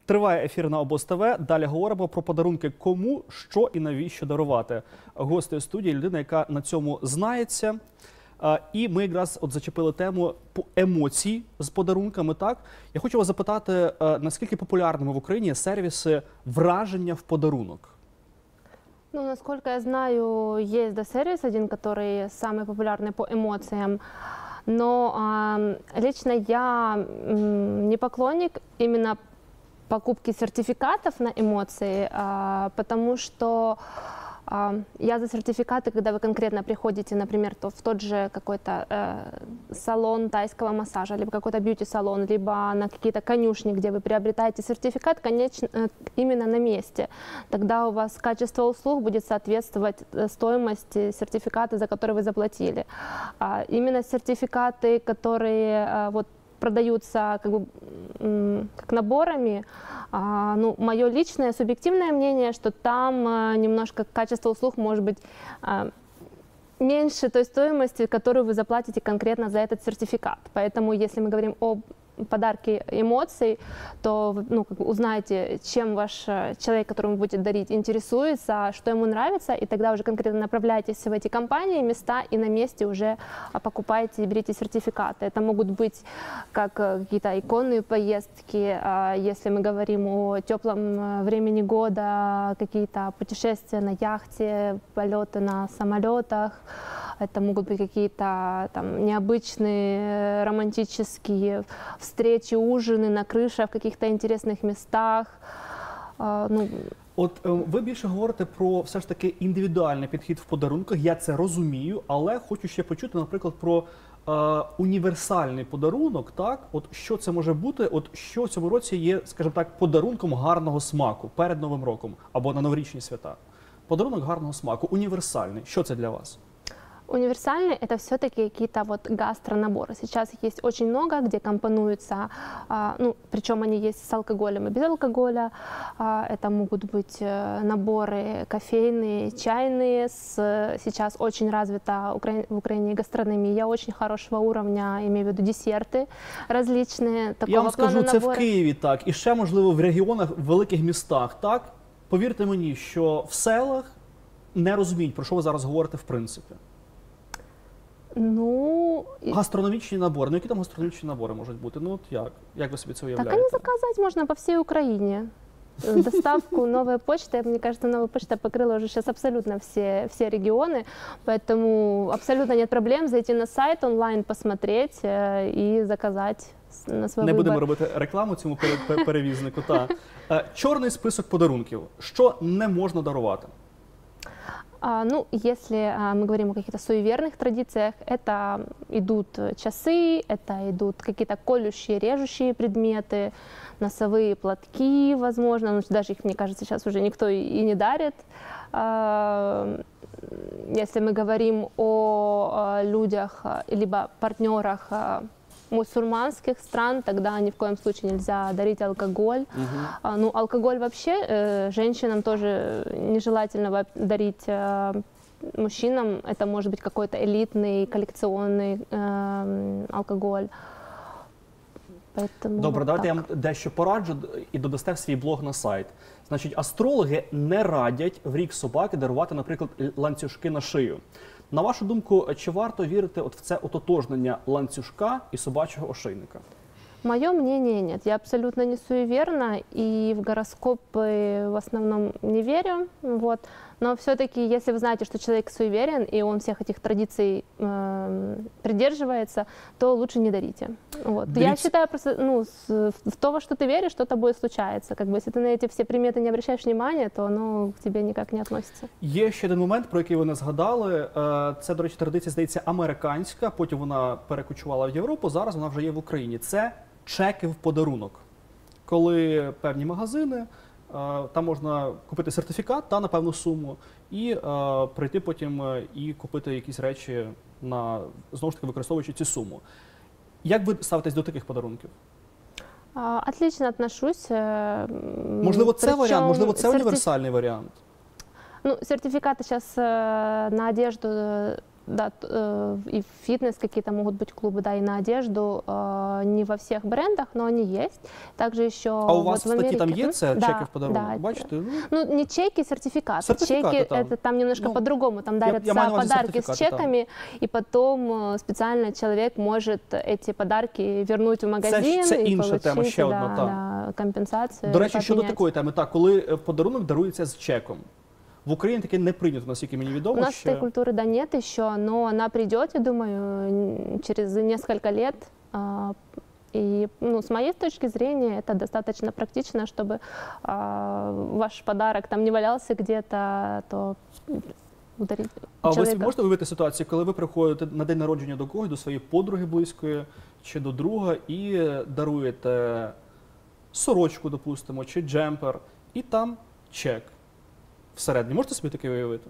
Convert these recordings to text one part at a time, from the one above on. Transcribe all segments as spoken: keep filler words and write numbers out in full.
Триває ефір на Обоз ТВ. Далі говоримо про подарунки кому, що і навіщо дарувати. Гостею студії людина, яка на цьому знається. І ми якраз от зачепили тему емоцій з подарунками. Так, я хочу вас запитати, наскільки популярними в Україні сервіси враження в подарунок? Ну, насколько я знаю, есть да, сервис один, который самый популярный по эмоциям. Но э, лично я э, не поклонник именно покупки сертификатов на эмоции, э, потому что э, я за сертификаты, когда вы конкретно приходите, например, то в тот же какой-то э, салон тайского массажа, либо какой-то бьюти-салон, либо на какие-то конюшни, где вы приобретаете сертификат, конечно, э, именно на месте. Тогда у вас качество услуг будет соответствовать стоимости сертификата, за который вы заплатили. А именно сертификаты, которые э, вот продаются как бы как наборами, а, ну, мое личное субъективное мнение, что там а, немножко качество услуг может быть а, меньше той стоимости, которую вы заплатите конкретно за этот сертификат. Поэтому, если мы говорим о подарке эмоций, то вы, ну, как бы узнаете, чем ваш человек, которому вы будете дарить, интересуется, что ему нравится, и тогда уже конкретно направляйтесь в эти компании, места, и на месте уже покупаете и берите сертификаты. Это могут быть как какие-то иконные поездки, если мы говорим о теплом времени года, какие-то путешествия на яхте, полеты на самолетах. Это могут быть какие-то там необычные романтические встречи, ужины на крышах в каких-то интересных местах. А, ну... От ви більше говорите про все ж таки індивідуальний підхід в подарунках, я це розумію, але хочу ще почути, наприклад, про е, універсальний подарунок, так? От що це може бути, от що в цьому році є, скажімо так, подарунком гарного смаку перед Новим роком або на новорічні свята. Подарунок гарного смаку, універсальний. Що це для вас? Универсальные — это все-таки какие-то вот гастронаборы. Сейчас их есть очень много, где компонуются, ну, причем они есть с алкоголем и без алкоголя. Это могут быть наборы кофейные, чайные. Сейчас очень развита в Украине гастрономия очень хорошего уровня, имею в виду десерты различные. Я вам скажу, це в Києві так, і ще, можливо, в регіонах, в великих містах, так? Повірте мені, що в селах не розуміють, про що ви зараз говорите в принципі. Ну, гастрономічні набори. Ну, які там гастрономічні набори можуть бути? Ну, от як? Як ви собі це уявляєте? Так, они заказать можно по всей Украине. Доставку «Новая почта», мне кажется, «Новая почта» покрыла уже сейчас абсолютно все, все регионы, поэтому абсолютно нет проблем зайти на сайт, онлайн посмотреть и заказать на свой Не выбор. будемо робити рекламу цьому перевізнику. Та. Чорний список подарунків. Що не можна дарувати? А, ну, если а, мы говорим о каких-то суеверных традициях, это идут часы, это идут какие-то колющие, режущие предметы, носовые платки, возможно, ну, даже их, мне кажется, сейчас уже никто и, и не дарит. А, если мы говорим о а, людях, либо партнерах а, мусульманских стран, тогда ни в коем случае нельзя дарить алкоголь. Uh-huh. а, ну, алкоголь вообще э, женщинам тоже нежелательно дарить. Э, мужчинам это может быть какой-то элитный, коллекционный э, алкоголь. Поэтому Добре, вот давайте так. я вам дещо пораджу і додасте в свій блог на сайт. Значить, астрологи не радять в рік собаки дарувати, наприклад, ланцюжки на шию. На вашу думку, чи варто вірити от в це ототожнення ланцюжка і собачого ошейника? Мое мнение нет. Я абсолютно не суеверна и в гороскопы в основном не верю. Вот. Но все-таки, если вы знаете, что человек суеверен и он всех этих традиций э, придерживается, то лучше не дарите. Вот. Я считаю, просто ну, с, в то, во что ты веришь, что-то будет случаться. Как бы, если ты на эти все приметы не обращаешь внимания, то оно к тебе никак не относится. Є ще один момент, про який ви не згадали. Це, до речі, традиція, здається, американська, потім вона перекочувала в Європу, зараз вона вже є в Україні. Це чеки в подарунок. Коли певні магазини, там можна купити сертифікат та на певну суму і е, прийти потім і купити якісь речі, на, знову ж таки, використовуючи цю суму. Як ви ставитесь до таких подарунків? Отлично отношусь. Можливо, це Причем варіант, можливо, це універсальний варіант? Ну, сертификаты сейчас на одежду да, т- э, и в фитнес какие-то могут быть клубы, да, и на одежду, э, не во всех брендах, но они есть. Также еще А у вот вас в в статті там Америке- є це Да, чеки в подарунок? да. Бачите? Ну, Ну, не чеки, сертификаты. Сертификаты Чеки там. это там немножко Ну, по-другому. Там я- дарятся я маю на увазі подарки с сертификаты, там. чеками, и потом э, специально человек может эти подарки вернуть в магазин це и інша тема, получить ще одна, да, та. да, компенсацию. До и речі, щодо поменять. такої теми, так, коли е, подарунок дарується з чеком. В Україні таке не прийнято, наскільки мені У відомо. нас ще... этой культуры, да, нет еще, но она придет, я думаю, н- через несколько лет. а, И, ну, с моей точки зрения, это достаточно практично, чтобы а, ваш подарок там не валялся где-то, то ударить А ви собі человека. можете уявити ситуацію, коли ви приходите на день народження до когось, до своєї подруги близької чи до друга, і даруєте сорочку, допустимо, чи джемпер, і там чек всередині. Можете собі таке уявити?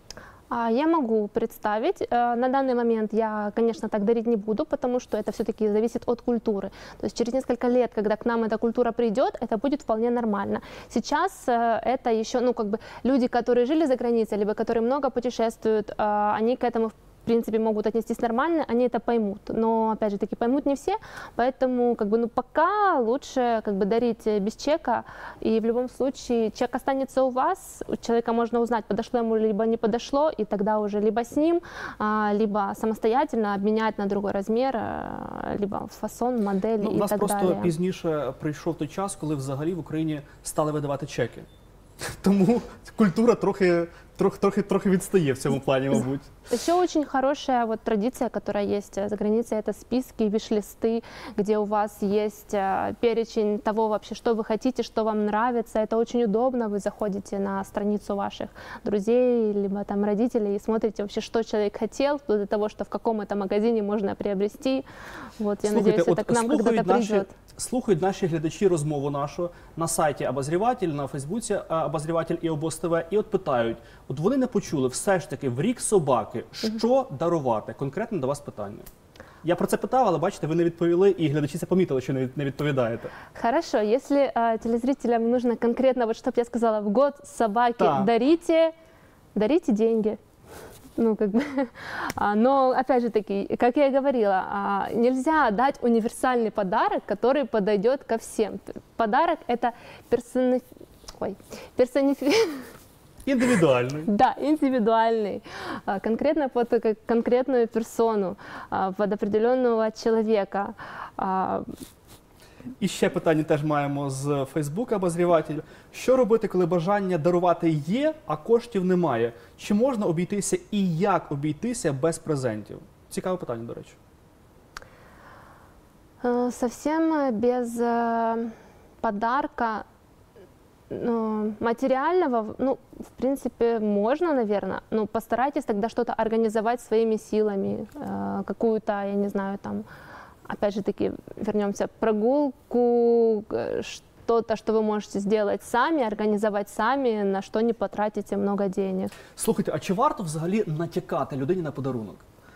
А, Я могу представить. Э, На данный момент я, конечно, так дарить не буду, потому что это все-таки зависит от культуры. То есть через несколько лет, когда к нам эта культура придет, это будет вполне нормально. Сейчас э, это еще, ну, как бы люди, которые жили за границей, либо которые много путешествуют, э, они к этому, в принципе, могут отнестись нормально, они это поймут. Но, опять же таки, поймут не все, поэтому, как бы, ну, пока лучше, как бы, дарить э, без чека, и в любом случае чек останется у вас, у человека можно узнать, подошло ему либо не подошло, и тогда уже либо с ним, а, либо самостоятельно обменять на другой размер, а, либо фасон, модель Ну, у и нас так просто далее. пізніше прийшов той час, коли взагалі в Україні стали видавати чеки. Тому культура трохи, трохи, трохи, трохи відстає в цьому плані, мабуть. Еще очень хорошая вот традиция, которая есть э, за границей, это списки, виш-листы, где у вас есть э, перечень того вообще, что вы хотите, что вам нравится. Это очень удобно. Вы заходите на страницу ваших друзей, либо там родителей и смотрите вообще, что человек хотел, вплоть до того, что в каком это магазине можно приобрести. Вот, я надеюсь, это к нам когда-то слухають наші, придет. слухають наші глядачі розмову нашу на сайті Обозріватель, на Фейсбуці а, Обозріватель і ОбозТВ, і от питають, от вони не почули все ж таки в рік собаки, що дарувати? Конкретно до вас питання. Я про це питав, але бачите, ви не відповіли, і глядачі це помітили, що не від- не відповідаєте. Хорошо, если э, телезрителям нужно конкретно, вот чтобы я сказала, в год собаке Так. дарите, дарите деньги. Ну, как бы, а, но, опять же таки, как я и говорила, а, нельзя дать универсальный подарок, который подойдет ко всем. П- Подарок – это персони... Ой, персонифи... Індивідуальний. Да, индивидуальный, а, конкретно под к- конкретную персону, а, под определенного человека. А, І ще питання теж маємо з Фейсбука Обозріватель. Що робити, коли бажання дарувати є, а коштів немає? Чи можна обійтися і як обійтися без презентів? Цікаве питання, до речі. Э, Совсем э, без э, подарка ну, материального, в- ну, в принципе, можно, наверное, но постарайтесь тогда что-то организовать своими силами, э, какую-то, я не знаю, там, опять же таки, вернемся, прогулку, э, что-то, что вы можете сделать сами, организовать сами, на что не потратите много денег. Слухайте, а чи варто взагалі натякати людині на подарунок?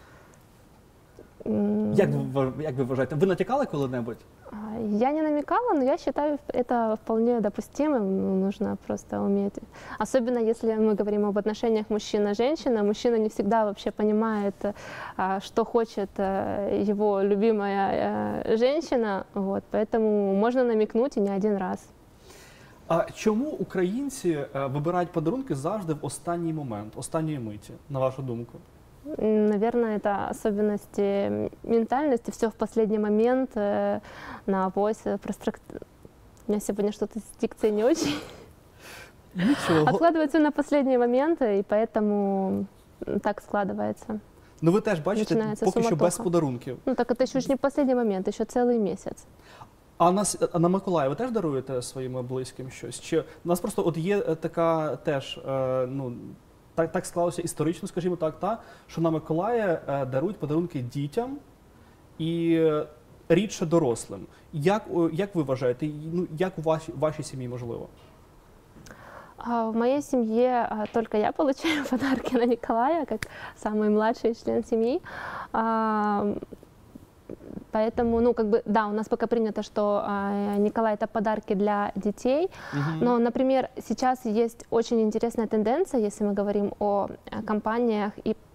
М, Як ви, ва- як ви вважаєте? Ви натякали коли-небудь? а, Я не намекала, но я считаю это вполне допустимым. Ну, нужно просто уметь. Особенно если мы говорим об отношениях мужчина-женщина. Мужчина не всегда вообще понимает, а, что хочет э, его любимая э, женщина. Вот, поэтому можно намекнуть и не один раз. А чому українці е, вибирають подарунки завжди в останній момент, останньої миті, на вашу думку? М, Наверное, это особенности ментальности. Все в последний момент, э, на авось, э, прострак- У меня сегодня что-то с дикцией не очень. Нічого. Откладывают все на последние моменты, и поэтому м, так складывается. Ну ви теж бачите, Починається поки що без суматоха. подарунків. Ну так это еще ж не последний момент, еще целый месяц. А на, с- а на Миколая ви теж даруєте своїм близьким щось? Чи у нас просто от є е, така теж, е, ну так, так склалося історично, скажімо так, та що на Миколая е, дарують подарунки дітям і е, рідше дорослим. Як, о, як ви вважаєте, і, ну як у вашій, вашій сім'ї можливо? А в моей семье а, только я получаю подарки на Николая, как самый младший член семьи. А, Поэтому, ну, как бы, да, у нас пока принято, что а, Николай – это подарки для детей. Но, например, сейчас есть очень интересная тенденция, если мы говорим о э, компаниях и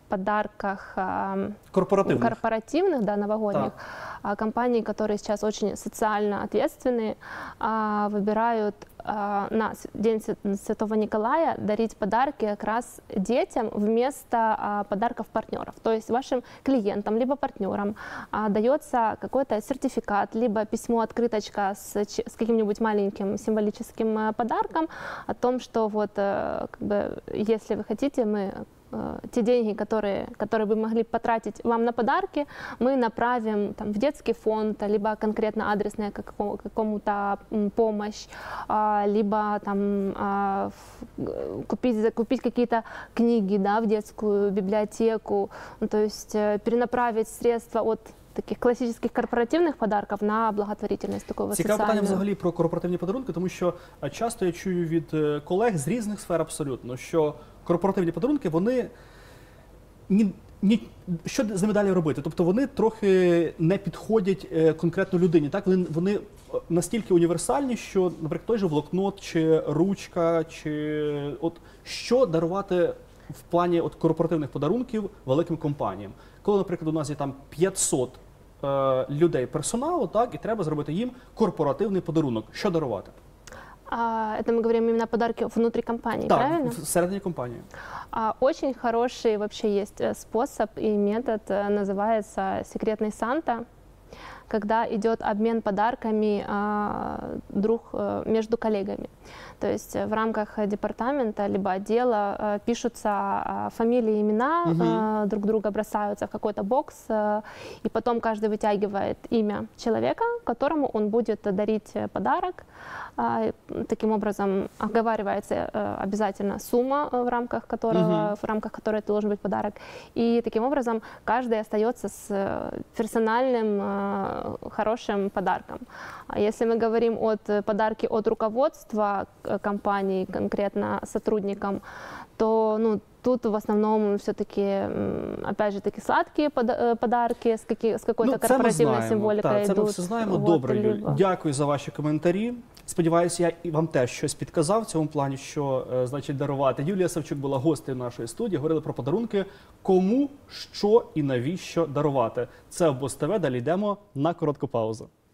подарках а, Корпоративних. корпоративных, да, новогодних, а, компании, которые сейчас очень социально ответственные, а, выбирают а, на с- День Свя- Святого Николая дарить подарки как раз детям вместо а, подарков партнеров. То есть вашим клиентам либо партнерам а, дается какой-то сертификат, либо письмо, открыточка с, ч- с каким-нибудь маленьким символическим а, подарком о том, что вот э, как бы, если вы хотите, мы э, те деньги, которые, которые вы могли потратить вам на подарки, мы направим там, в детский фонд, либо конкретно адресная какому- какому-то м, помощь, а, либо там, а, в- г- купить, закупить какие-то книги, да, в детскую библиотеку, ну, то есть э, перенаправить средства от таких классических корпоративных подарков на благотворительность такого Цікаве питання социальную. взагалі про корпоративні подарунки, тому що е, часто я чую від е, колег з різних сфер абсолютно, що корпоративні подарунки, вони ні, ні, що з ними далі робити? Тобто вони трохи не підходять е, конкретно людині. Так? Вони, вони е, настільки універсальні, що, наприклад, той же блокнот, чи ручка, чи от що дарувати в плані от корпоративних подарунків великим компаніям. Коли, наприклад, у нас є там п'ятсот е, людей персоналу, так, і треба зробити їм корпоративний подарунок. Що дарувати? А, это мы говорим именно о подарке внутри компании, Так, правильно? всередині компанії. А, Очень хороший вообще есть э, способ и метод, э, называется секретный Санта, когда идет обмен подарками а, друг э, между коллегами. То есть э, в рамках э, департамента либо отдела э, пишутся а, фамилии, имена, Мгм. э, друг друга бросаются в какой-то бокс, э, и потом каждый вытягивает имя человека, которому он будет дарить э, подарок. А, и, м, Таким образом оговаривается э, обязательно сумма, э, в рамках которого, Мгм. в рамках которой это должен быть подарок. И таким образом каждый остается с э, персональным э, хорошим подарком. А если мы говорим от э, подарки от руководства э, компании, конкретно сотрудникам, то ну, тут в основном все-таки, опять же, таки сладкие пода- э, подарки с, каки- с какой-то Ну, це ми корпоративной знаємо. символикой Так, це ми идут. все знаємо. Вот, Добре, Юль. либо- Дякую за ваші коментарі. Сподіваюся, я і вам теж щось підказав в цьому плані, що е, значить дарувати. Юлія Савчук була гостею нашої студії. Говорили про подарунки, кому, що і навіщо дарувати. Це ОБОЗ ТВ. Далі йдемо на коротку паузу.